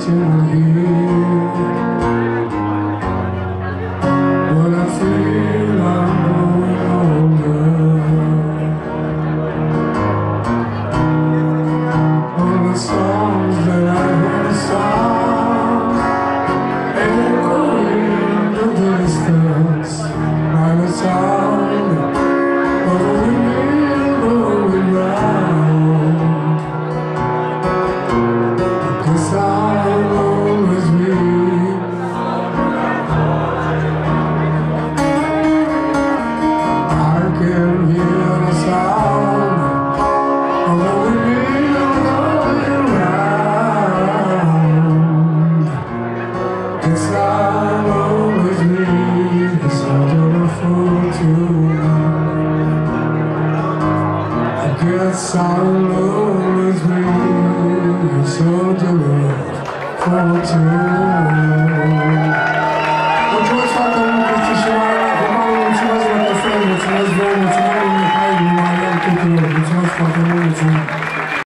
till here. When I feel I'm growing older, all the songs that I have sung echo in the distance by the sound of the wind blowing round. Guess I'll always be I can hear the sound of the wind blowing round. Guess I'll always be sort of a fool too. I guess I'll always be so different for two.